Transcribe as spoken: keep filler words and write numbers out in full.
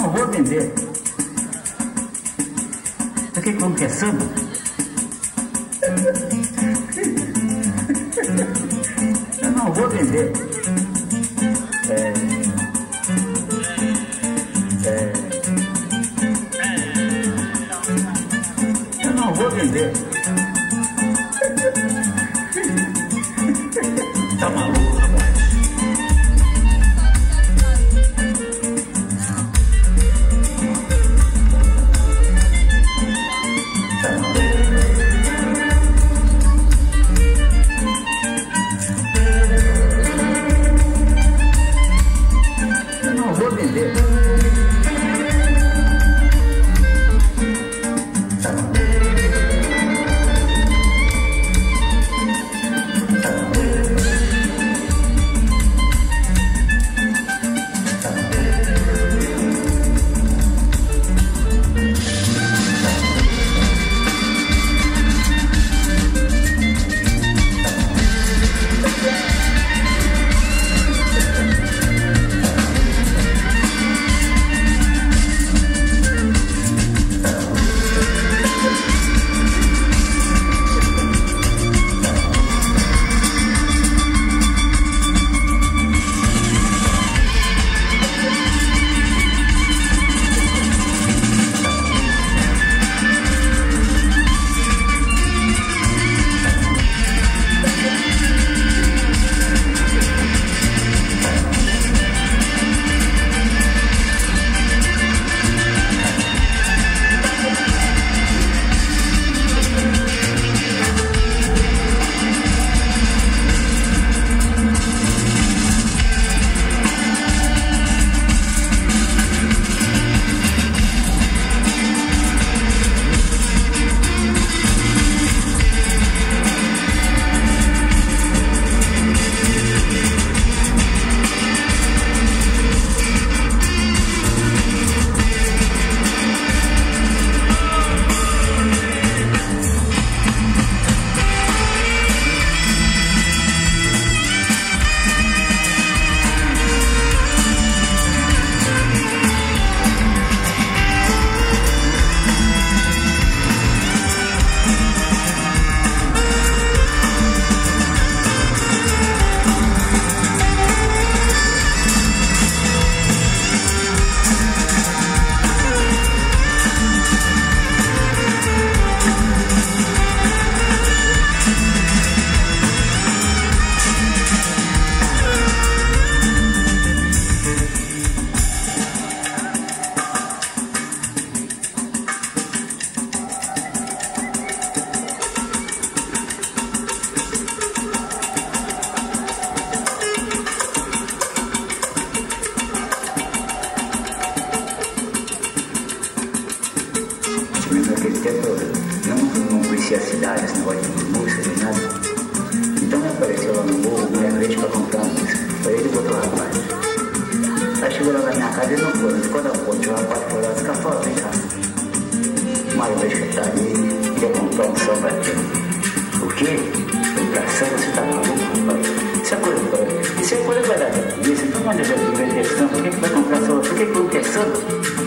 não vou vender. Porque como que é samba? Eu não vou vender. É, é, eu não vou vender. Tá maluco, rapaz? Eu não vou vender. Tá bom. Tá bom. Tá bom. Naquele tempo eu não, não conhecia a cidade, esse negócio de música, nem nada. Então me apareceu lá no morro, um lembrete para comprar música. Foi ele e botou o rapaz. Aí chegou lá na minha casa e não foi. Quando eu fui, o rapaz foi lá e disse: Cafó, vem cá. Mas eu vejo que tá ali, quer comprar um samba aqui. O quê? Foi pra samba, você tá maluco, rapaz? Isso é coisa pra ele. Isso é coisa vai dar pra polícia. Então, quando eu já vender samba, por que que vai comprar samba? Por que que não quer samba?